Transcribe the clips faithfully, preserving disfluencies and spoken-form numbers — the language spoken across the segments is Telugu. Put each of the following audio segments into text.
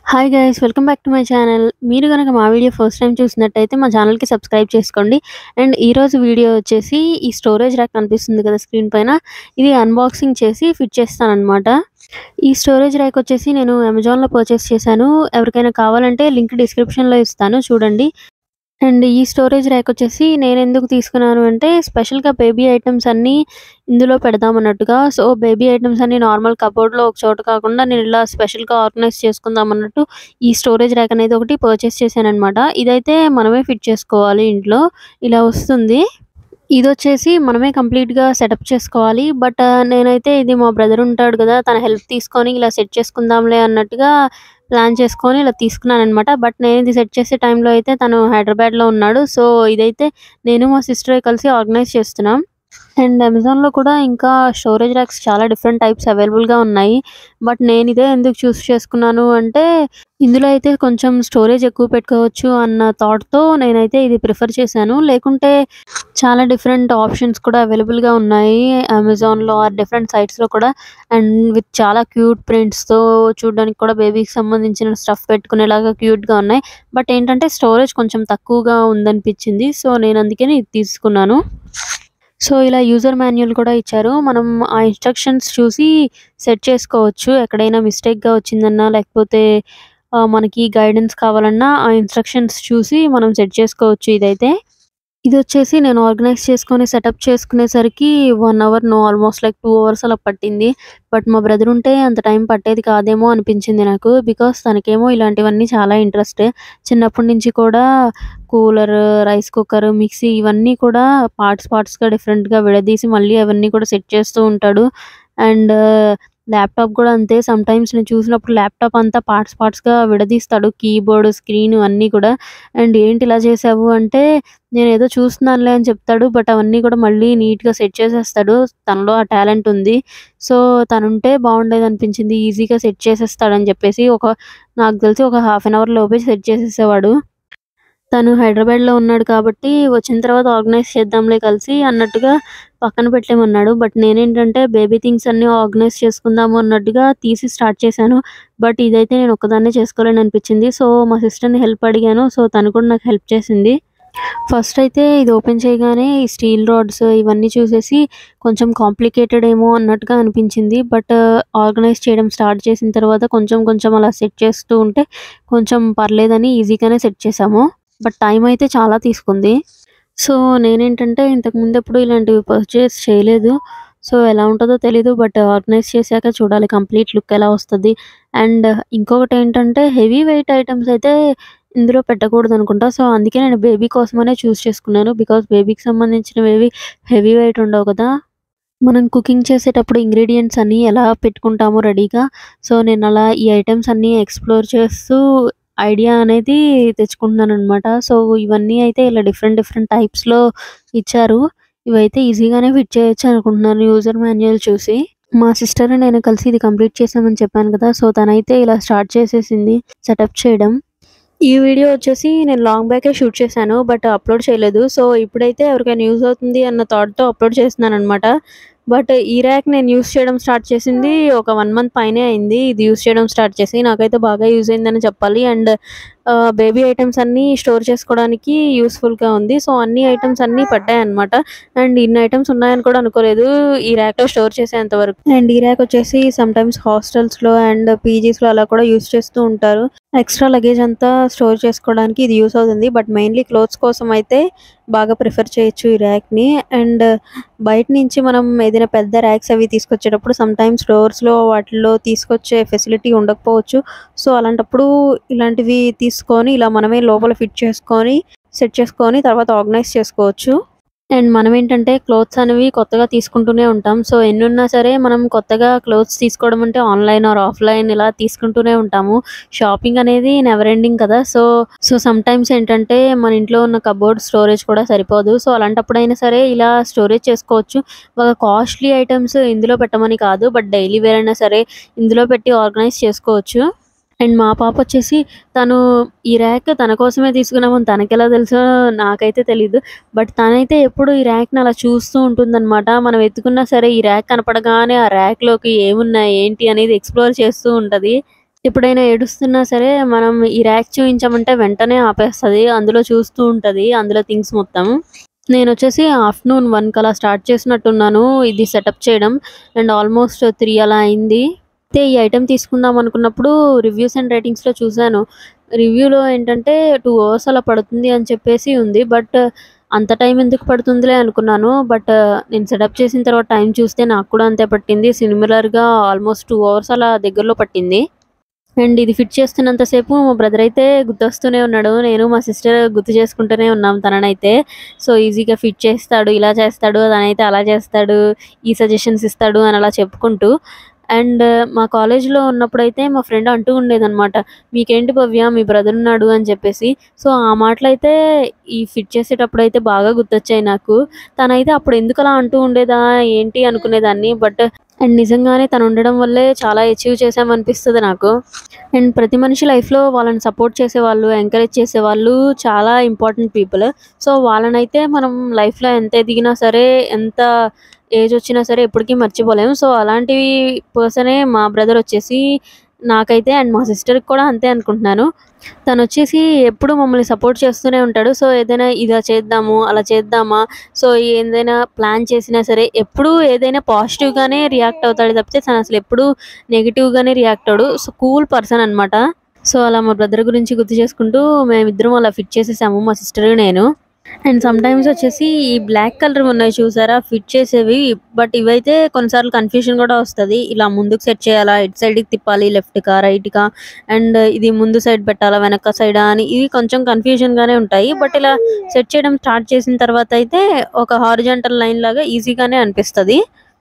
Hi guys welcome back to my channel. మీరు గనక మా వీడియో ఫస్ట్ టైం చూసినట్టయితే మా ఛానల్‌కి సబ్స్క్రైబ్ చేసుకోండి. అండ్ ఈరోజు వీడియో వచ్చేసి ఈ స్టోరేజ్ ర్యాక్ కనిపిస్తుంది కదా స్క్రీన్ పైన. ఇది అన్బాక్సింగ్ చేసి ఫిట్ చేస్తాననమాట. ఈ స్టోరేజ్ ర్యాక్ వచ్చేసి నేను అమెజాన్‌లో పర్చేస్ చేశాను. ఎవరికైనా కావాలంటే లింక్ డిస్క్రిప్షన్‌లో ఇస్తాను చూడండి. అండ్ ఈ స్టోరేజ్ ర్యాక్ వచ్చేసి నేనెందుకు తీసుకున్నాను అంటే స్పెషల్‌గా బేబీ ఐటెమ్స్ అన్నీ ఇందులో పెడదామన్నట్టుగా. సో, బేబీ ఐటెమ్స్ అన్నీ నార్మల్ కబోర్డ్‌లో ఒక చోట కాకుండా నేను ఇలా స్పెషల్‌గా ఆర్గనైజ్ చేసుకుందాం అన్నట్టు ఈ స్టోరేజ్ ర్యాక్ అనేది ఒకటి పర్చేస్ చేశాననమాట. ఇదైతే మనమే ఫిట్ చేసుకోవాలి ఇంట్లో. ఇలా వస్తుంది. ఇదొచ్చేసి మనమే కంప్లీట్‌గా సెటప్ చేసుకోవాలి. బట్ నేనైతే ఇది మా బ్రదర్ ఉంటాడు కదా! తన హెల్ప్ తీసుకొని ఇలా సెట్ చేసుకుందాంలే అన్నట్టుగా ప్లాన్ చేసుకొని ఇలా తీసుకున్నాననమాట. బట్ నేనిది సెట్ చేసే టైంలో అయితే తను హైదరాబాద్‌లో ఉన్నాడు. సో, ఇదైతే నేను మా సిస్టరే కలిసి ఆర్గనైజ్ చేస్తున్నాం. అండ్ అమెజాన్‌లో కూడా ఇంకా స్టోరేజ్ ర్యాక్స్ చాలా డిఫరెంట్ టైప్స్ అవైలబుల్‌గా ఉన్నాయి. బట్ నేనిదే ఎందుకు చూస్ చేసుకున్నాను అంటే ఇందులో అయితే కొంచెం స్టోరేజ్ ఎక్కువ పెట్టుకోవచ్చు అన్న థాట్‌తో నేనైతే ఇది ప్రిఫర్ చేశాను. లేకుంటే చాలా డిఫరెంట్ ఆప్షన్స్ కూడా అవైలబుల్‌గా ఉన్నాయి అమెజాన్‌లో ఆర్ డిఫరెంట్ సైట్స్‌లో కూడా. అండ్ విత్ చాలా క్యూట్ ప్రింట్స్‌తో చూడడానికి కూడా బేబీకి సంబంధించిన స్టఫ్ పెట్టుకునేలాగా క్యూట్‌గా ఉన్నాయి. బట్ ఏంటంటే స్టోరేజ్ కొంచెం తక్కువగా ఉందనిపించింది. సో, నేను అందుకని ఇది తీసుకున్నాను. సో, ఇలా యూజర్ మాన్యువల్ కూడా ఇచ్చారు. మనం ఆ ఇన్‌స్ట్రక్షన్స్ చూసి సెట్ చేసుకోవచ్చు. ఎక్కడైనా మిస్టేక్‌గా వచ్చిందన్నా లేకపోతే ఆహ్, మనకి గైడెన్స్ కావాలన్నా ఆ ఇన్‌స్ట్రక్షన్స్ చూసి మనం సెట్ చేసుకోవచ్చు ఇదైతే. ఇదొచ్చేసి నేను ఆర్గనైజ్ చేసుకొని సెటప్ చేసుకునేసరికి ఒక అవర్ నో ఆల్మోస్ట్ లైక్ రెండు అవర్స్ అలా పట్టింది. బట్ మా బ్రదర్ ఉంటే అంత టైం పట్టేది కాదేమో అనిపించింది నాకు. బికాజ్ తనకేమో ఇలాంటివన్నీ చాలా ఇంట్రెస్ట్. చిన్నప్పటి నుంచి కూడా కూలర్, రైస్ కుక్కర్, మిక్సీ ఇవన్నీ కూడా పార్ట్స్ పార్ట్స్‌గా డిఫరెంట్‌గా విడదీసి మళ్ళీ అవన్నీ కూడా సెట్ చేస్తూ ఉంటాడు. అండ్ ల్యాప్‌టాప్ కూడా అంతే. సమ్‌టైమ్స్ నేను చూసినప్పుడు ల్యాప్‌టాప్ అంతా పార్ట్స్ పార్ట్స్‌గా విడదీస్తాడు. కీబోర్డ్, స్క్రీన్ అన్నీ కూడా. అండ్ ఏంటి ఇలా చేసావు అంటే నేనేదో చూస్తున్నానులే అని చెప్తాడు. బట్ అవన్నీ కూడా మళ్ళీ నీట్‌గా సెట్ చేసేస్తాడు. తనలో ఆ టాలెంట్ ఉంది. సో, తనుంటే బాగుండేదనిపించింది. ఈజీగా సెట్ చేసేస్తాడని చెప్పేసి ఒక నాకు తెలిసి ఒక హాఫ్ అన్ అవర్ లోపే సెట్ చేసేసేవాడు. తను హైదరాబాద్‌లో ఉన్నాడు కాబట్టి వచ్చిన తర్వాత ఆర్గనైజ్ చేద్దాంలే కలిసి అన్నట్టుగా పక్కన పెట్టేమన్నాడు. బట్ నేనేంటంటే బేబీ థింగ్స్ అన్నీ ఆర్గనైజ్ చేసుకుందాము అన్నట్టుగా తీసి స్టార్ట్ చేశాను. బట్ ఇదైతే నేను ఒక్కదాన్నే చేసుకోలేననిపించింది. సో, మా సిస్టర్‌ని హెల్ప్ అడిగాను. సో, తను కూడా నాకు హెల్ప్ చేసింది. ఫస్ట్ అయితే ఇది ఓపెన్ చేయగానే ఈ స్టీల్ రాడ్స్ ఇవన్నీ చూసేసి కొంచెం కాంప్లికేటెడ్ ఏమో అన్నట్టుగా అనిపించింది. బట్ ఆర్గనైజ్ చేయడం స్టార్ట్ చేసిన తర్వాత కొంచెం కొంచెం అలా సెట్ చేస్తూ ఉంటే కొంచెం పర్లేదని ఈజీగానే సెట్ చేశాము. బట్ టైం అయితే చాలా తీసుకుంది. సో, నేనేంటంటే ఇంతకుముందు ఎప్పుడు ఇలాంటివి పర్చేస్ చేయలేదు. సో, ఎలా ఉంటదో తెలీదు. బట్ ఆర్గనైజ్ చేశాక చూడాలి కంప్లీట్ లుక్ ఎలా వస్తది. అండ్ ఇంకొకటేంటంటే హెవీ వెయిట్ ఐటెమ్స్ అయితే ఇందులో పెట్టకూడదనుకుంటా. సో, అందుకే నేను బేబీ కోసమనే చూజ్ చేసుకున్నాను. బికాజ్ బేబీకి సంబంధించినవేవి హెవీ వెయిట్ ఉండవు కదా! మనం కుకింగ్ చేసేటప్పుడు ఇంగ్రీడియెంట్స్ అన్నీ ఎలా పెట్టుకుంటామో రెడీగా. సో, నేనలా ఈ ఐటెమ్స్ అన్నీ ఎక్స్‌ప్లోర్ చేస్తూ ఐడియా అనేది తెచ్చుకుంటున్నాననమాట. సో, ఇవన్నీ అయితే ఇలా డిఫరెంట్ డిఫరెంట్ టైప్స్‌లో ఇచ్చారు. ఇవైతే ఈజీగానే ఫిట్ చేయొచ్చు అనుకుంటున్నాను యూజర్ మాన్యువల్ చూసి. మా సిస్టర్ నేను కలిసి ఇది కంప్లీట్ చేశామని చెప్పాను కదా! సో, తనైతే ఇలా స్టార్ట్ చేసేసింది సెటప్ చేయడం. ఈ వీడియో వచ్చేసి నేను లాంగ్ బ్యాకే షూట్ చేశాను. బట్ అప్‌లోడ్ చేయలేదు. సో, ఇప్పుడైతే ఎవరికైనా యూజ్ అవుతుంది అన్న థాట్‌తో అప్‌లోడ్ చేస్తున్నాననమాట. బట్ ఈ ర్యాక్ నేను యూజ్ చేయడం స్టార్ట్ చేసింది ఒక 1 మంత్ పైనే అయింది. ఇది యూజ్ చేయడం స్టార్ట్ చేసి. నాకైతే బాగా యూజ్ అయిందని చెప్పాలి. అండ్ ఆహ్, బేబీ ఐటెమ్స్ అన్నీ స్టోర్ చేసుకోవడానికి యూజ్‌ఫుల్‌గా ఉంది. సో, అన్ని ఐటెమ్స్ అన్నీ పడ్డాయన్నమాట. అండ్ ఇన్ని ఐటెమ్స్ ఉన్నాయని కూడా అనుకోలేదు ఈ ర్యాక్‌లో స్టోర్ చేసేంత వరకు. అండ్ ఈ ర్యాక్ వచ్చేసి సమ్‌టైమ్స్ హాస్టల్స్‌లో అండ్ పీజీస్‌లో అలా కూడా యూజ్ చేస్తూ ఉంటారు. ఎక్స్‌ట్రా లగేజ్ అంతా స్టోర్ చేసుకోవడానికి ఇది యూజ్ అవుతుంది. బట్ మెయిన్‌లీ క్లోత్స్ కోసం అయితే బాగా ప్రిఫర్ చేయొచ్చు ఈ ర్యాక్‌ని. అండ్ బయట నుంచి మనం ఏదైనా పెద్ద ర్యాక్స్ అవి తీసుకొచ్చేటప్పుడు సమ్‌టైమ్స్ స్టోర్స్‌లో వాటిల్లో తీసుకొచ్చే ఫెసిలిటీ ఉండకపోవచ్చు. సో, అలాంటప్పుడు ఇలాంటివి తీసుకొని ఇలా మనమే లోపల ఫిట్ చేసుకొని, సెట్ చేసుకొని తర్వాత ఆర్గనైజ్ చేసుకోవచ్చు. అండ్ మనమేంటంటే క్లోత్స్ అనేవి కొత్తగా తీసుకుంటూనే ఉంటాం. సో, ఎన్నున్నా సరే మనం కొత్తగా క్లోత్స్ తీసుకోవడం అంటే ఆన్‌లైన్ ఆర్ ఆఫ్‌లైన్ ఇలా తీసుకుంటూనే ఉంటాము. షాపింగ్ అనేది నెవర్ ఎండింగ్ కదా! సో, సో సమ్‌టైమ్స్ ఏంటంటే మన ఇంట్లో ఉన్న కబోర్డ్ స్టోరేజ్ కూడా సరిపోదు. సో, అలాంటప్పుడైనా సరే ఇలా స్టోరేజ్ చేసుకోవచ్చు. ఒక కాస్ట్‌లీ ఐటెమ్స్ ఇందులో పెట్టమని కాదు. బట్ డైలీ వేర్ అయినా సరే ఇందులో పెట్టి ఆర్గనైజ్ చేసుకోవచ్చు. అండ్ మా పాపొచ్చేసి తను ఈ ర్యాక్ తన కోసమే తీసుకున్నామని తనకెలా తెలుసో నాకైతే తెలీదు. బట్ తనైతే ఎప్పుడు ఈ ర్యాక్‌ని అలా చూస్తూ ఉంటుందనమాట. మనం ఎత్తుకున్నా సరే ఈ ర్యాక్ కనపడగానే ఆ ర్యాక్‌లోకి ఏమున్నాయి, ఏంటి అనేది ఎక్స్‌ప్లోర్ చేస్తూ ఉంటది. ఎప్పుడైనా ఏడుస్తున్నా సరే మనం ఈ ర్యాక్ చూయించామంటే వెంటనే ఆపేస్తది. అందులో చూస్తూ ఉంటది. అందులో థింగ్స్ మొత్తం. నేనొచ్చేసి ఆఫ్టర్‌నూన్ ఒకటి అలా స్టార్ట్ చేసినట్టున్నాను ఇది సెటప్ చేయడం. అండ్ ఆల్మోస్ట్ మూడు అలా అయింది. అయితే ఈ ఐటెమ్ తీసుకుందాం అనుకున్నప్పుడు రివ్యూస్ అండ్ రేటింగ్స్‌లో చూసాను. రివ్యూలో ఏంటంటే రెండు అవర్స్ అలా పడుతుంది అని చెప్పేసి ఉంది. బట్ అంత టైం ఎందుకు పడుతుందిలే అనుకున్నాను. బట్ నేను సెటప్ చేసిన తర్వాత టైం చూస్తే నాకు కూడా అంతే పట్టింది. సిమిలర్‌గా ఆల్మోస్ట్ రెండు అవర్స్ అలా దగ్గరలో పట్టింది. అండ్ ఇది ఫిట్ చేస్తున్నంత సేపు మా బ్రదర్ అయితే గుర్తొస్తూనే ఉన్నాడు. నేను మా సిస్టర్ గుర్తు చేసుకుంటూనే ఉన్నాం తననైతే. సో, ఈజీగా ఫిట్ చేస్తాడు, ఇలా చేస్తాడు, తనైతే అలా చేస్తాడు, ఈ సజెషన్స్ ఇస్తాడు అని అలా చెప్పుకుంటూ. అండ్ మా కాలేజ్‌లో ఉన్నప్పుడైతే మా ఫ్రెండ్ అంటూ ఉండేదనమాట. "మీకేంటి భవ్య మీ బ్రదర్ ఉన్నాడు" అని చెప్పేసి. సో, ఆ మాటలైతే ఈ ఫిట్ చేసేటప్పుడైతే బాగా గుర్తొచ్చాయి నాకు. తనైతే అప్పుడు ఎందుకలా అంటూ ఉండేదా ఏంటి అనుకునేదాన్ని. బట్ అండ్ నిజంగానే తను ఉండడం వల్లే చాలా అచీవ్ చేశామనిపిస్తది నాకు. అండ్ ప్రతి మనిషి లైఫ్‌లో వాళ్ళని సపోర్ట్ చేసేవాళ్ళు, ఎంకరేజ్ చేసేవాళ్ళు చాలా ఇంపార్టెంట్ పీపుల్. సో, వాళ్ళనైతే మనం లైఫ్‌లో ఎంత ఎదిగినా సరే, ఎంత ఏజ్ వచ్చినా సరే ఎప్పటికీ మర్చిపోలేము. సో, అలాంటి పర్సనే మా బ్రదర్ వచ్చేసి నాకైతే అండ్ మా సిస్టర్‌కి కూడా అంతే అనుకుంటున్నాను. తనొచ్చేసి ఎప్పుడు మమ్మల్ని సపోర్ట్ చేస్తూనే ఉంటాడు. సో, ఏదైనా ఇలా చేద్దాము, అలా చేద్దామా, సో, ఏదైనా ప్లాన్ చేసినా సరే ఎప్పుడూ ఏదైనా పాజిటివ్‌గానే రియాక్ట్ అవుతాడు తప్పితే తనసలు ఎప్పుడూ నెగెటివ్‌గానే రియాక్ట్ అవ్వడు. సో, కూల్ పర్సన్ అనమాట. సో, అలా మా బ్రదర్ గురించి గుర్తు చేసుకుంటూ మేమిద్దరం అలా ఫిట్ చేసేసాము మా సిస్టర్, నేను. అండ్ సమ్‌టైమ్స్ వచ్చేసి ఈ బ్లాక్ కలర్‌వి ఉన్నాయి చూసారా ఫిట్ చేసేవి. బట్ ఇవైతే కొన్నిసార్లు కన్‌ఫ్యూజన్ కూడా వస్తది. ఇలా ముందుకు సెట్ చేయాలా? ఎటు సైడ్‌కి తిప్పాలి? లెఫ్ట్‌కా? రైట్‌కా? అండ్ ఇది ముందు సైడ్ పెట్టాలా? వెనక సైడా? అని ఇవి కొంచెం కన్‌ఫ్యూజన్‌గానే ఉంటాయి. బట్ ఇలా సెట్ చేయడం స్టార్ట్ చేసిన తర్వాత అయితే ఒక హారిజాంటల్ లైన్ లాగా ఈజీగానే అనిపిస్తది.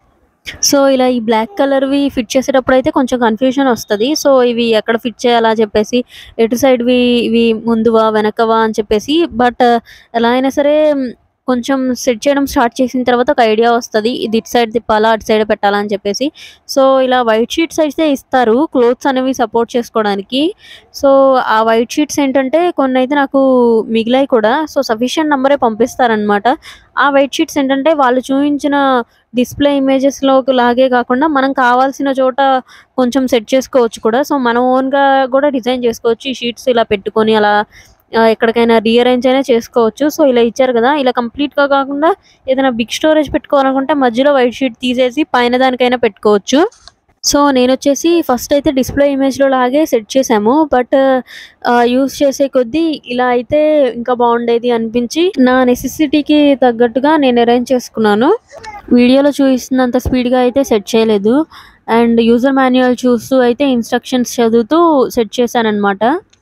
సో, ఇలా ఈ బ్లాక్ కలర్‌వి ఫిట్ చేసేటప్పుడైతే కొంచెం కన్‌ఫ్యూజన్ ఒస్తది. సో, ఇవి ఎక్కడ ఫిట్ చేయాలా చెప్పేసి, ఎటు సైడ్‌వి ఇవి ముందువా? వెనకవా? అని చెప్పేసి. బట్ ఎలా అయినా సరే మ్, కొంచెం సెట్ చేయడం స్టార్ట్ చేసిన తర్వాత ఒక ఐడియా వస్తది. ఇది ఇటు సైడ్ తిప్పాలా? అటు సైడే పెట్టాలా? అని చెప్పేసి. సో, ఇలా వైట్ షీట్స్ అయితే ఇస్తారు క్లోత్స్ అనేవి సపోర్ట్ చేసుకోవడానికి. సో, ఆ వైట్ షీట్స్ ఏంటంటే కొన్నైతే నాకు మిగిలాయి కూడా. సో, సఫిషియంట్ నంబరే పంపిస్తారనమాట. ఆ వైట్ షీట్స్ ఏంటంటే వాళ్ళు చూయించిన డిస్‌ప్లే ఇమేజెస్‌లోకి లాగే కాకుండా మనం కావాల్సిన చోట కొంచెం సెట్ చేసుకోవచ్చు కూడా. సో, మన ఓన్‌గా కూడా డిజైన్ చేసుకోవచ్చు. ఈ షీట్స్ ఇలా పెట్టుకొని అలా ఆహ్, ఎక్కడికైనా రీఅరేంజ్ అయినా చేసుకోవచ్చు. సో, ఇలా ఇచ్చారు కదా! ఇలా కంప్లీట్‌గా కాకుండా ఏదైనా బిగ్ స్టోరేజ్ పెట్టుకోవాలనుకుంటే మధ్యలో వైట్ షీట్ తీసేసి పైన దానికైనా పెట్టుకోవచ్చు. సో, నేనొచ్చేసి ఫస్ట్ అయితే డిస్‌ప్లే ఇమేజ్‌లో లాగే సెట్ చేశాము. బట్ ఆహ్, యూజ్ చేసే కొద్దీ ఇలా అయితే ఇంకా బాగుండేది అనిపించి నా నెసెసిటీకి తగ్గట్టుగా నేను అరేంజ్ చేసుకున్నాను. వీడియోలో చూపిస్తున్నంత స్పీడ్‌గా అయితే సెట్ చేయలేదు. అండ్ యూజర్ మాన్యువల్ చూస్తూ అయితే ఇన్‌స్ట్రక్షన్స్ చదువుతూ సెట్ చేశాననమాట.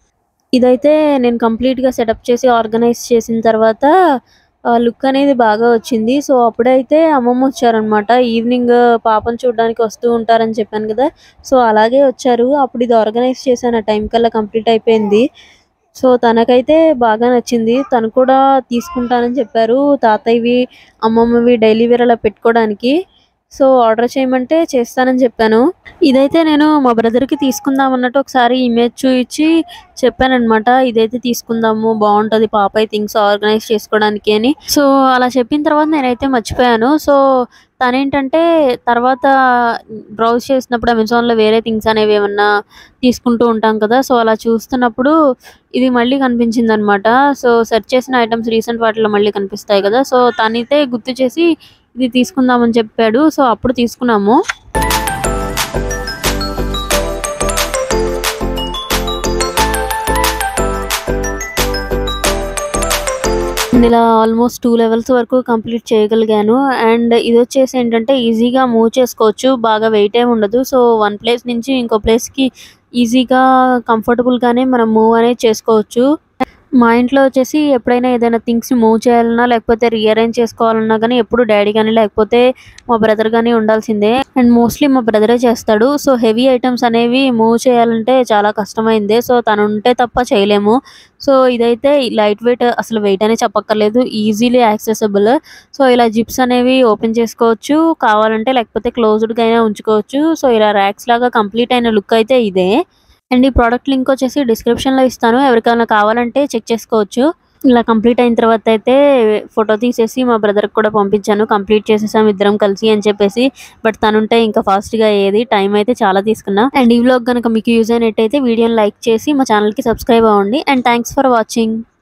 ఇదైతే నేను కంప్లీట్‌గా సెటప్ చేసి ఆర్గనైజ్ చేసిన తర్వాత ఆహ్, లుక్ అనేది బాగా వచ్చింది. సో, అప్పుడైతే అమ్మమ్మ వచ్చారనమాట. ఈవినింగ్ పాపను చూడడానికి వస్తూ ఉంటారని చెప్పాను కదా! సో, అలాగే వచ్చారు. అప్పుడు ఇది ఆర్గనైజ్ చేశాను. ఆ టైం కల్లా కంప్లీట్ అయిపోయింది. సో, తనకైతే బాగా నచ్చింది. తను కూడా తీసుకుంటానని చెప్పారు. తాతయ్యవి, అమ్మమ్మవి డైలీ వేర్ అలా పెట్టుకోవడానికి. సో, ఆర్డర్ చేయమంటే చేస్తానని చెప్పాను. ఇదైతే నేను మా బ్రదర్‌కి తీసుకుందాం అన్నట్టు ఒకసారి ఇమేజ్ చూయించి చెప్పాననమాట. ఇదైతే తీసుకుందాము బావుంటది పాపయి థింగ్స్ ఆర్గనైజ్ చేసుకోవడానికి అని. సో, అలా చెప్పిన తర్వాత నేనైతే మర్చిపోయాను. సో, తనేంటంటే తర్వాత బ్రౌజ్ చేసినప్పుడు అమెజాన్‌లో వేరే థింగ్స్ అనేవి ఏమన్నా తీసుకుంటూ ఉంటాం కదా! సో, అలా చూస్తున్నప్పుడు ఇది మళ్ళీ కనిపించిందనమాట. సో, సెర్చ్ చేసిన ఐటెమ్స్ రీసెంట్ వాటిలో మళ్ళీ కనిపిస్తాయి కదా! సో, తనైతే గుర్తు చేసి ఇది తీసుకుందామని చెప్పాడు. సో, అప్పుడు తీసుకున్నాము. ఇలా ఆల్మోస్ట్ రెండు లెవెల్స్ వరకు కంప్లీట్ చేయగలిగాను. అండ్ ఇదొచ్చేసి ఏంటంటే ఈజీగా మూవ్ చేసుకోవచ్చు. బాగా వెయిట్ ఏమి ఉండదు. సో, ఒక ప్లేస్ నుంచి ఇంకో ప్లేస్‌కి ఈజీగా కంఫర్టబుల్‌గానే మనం మూవ్ అనేది చేసుకోవచ్చు. మా ఇంట్లో వచ్చేసి ఎప్పుడైనా ఏదైనా థింగ్స్ మూవ్ చేయాలన్నా, లేకపోతే రీఅరేంజ్ చేసుకోవాలన్నా గానీ ఎప్పుడు డ్యాడీ గానీ, లేకపోతే మా బ్రదర్ గానీ ఉండాల్సిందే. అండ్ మోస్ట్‌లీ మా బ్రదరే చేస్తాడు. సో, హెవీ ఐటెమ్స్ అనేవి మూవ్ చేయాలంటే చాలా కష్టమైందే. సో, తనుంటే తప్ప చేయలేము. సో, ఇదైతే లైట్ వెయిట్ అసలు వెయిట్ అనే చెప్పక్కర్లేదు. Easily accessible. సో, ఇలా జిప్స్ అనేవి ఓపెన్ చేసుకోవచ్చు. కావాలంటే లేకపోతే క్లోజ్డ్‌గా అయినా ఉంచుకోవచ్చు. సో, ఇలా ర్యాక్స్ లాగా కంప్లీట్ అయిన లుక్ అయితే ఇదే. అండ్ ఈ ప్రొడక్ట్ లింక్ వచ్చేసి డిస్క్రిప్షన్‌లో ఇస్తాను. ఎవరికైనా కావాలంటే చెక్ చేసుకోవచ్చు. ఇలా కంప్లీట్ అయిన తర్వాత అయితే ఫోటో తీసేసి మా బ్రదర్‌కి కూడా పంపించాను. కంప్లీట్ చేసేసాం ఇద్దరం కలిసి అని చెప్పేసి. బట్ తనుంటే ఇంకా ఫాస్ట్‌గా అయ్యేది. టైం అయితే చాలా తీసుకున్నా. అండ్ ఈ వ్లాగ్ గనుక మీకు యూజ్ అయినట్టయితే వీడియోని లైక్ చేసి మా ఛానల్‌కి సబ్స్క్రైబ్ అవ్వండి. And thanks for watching.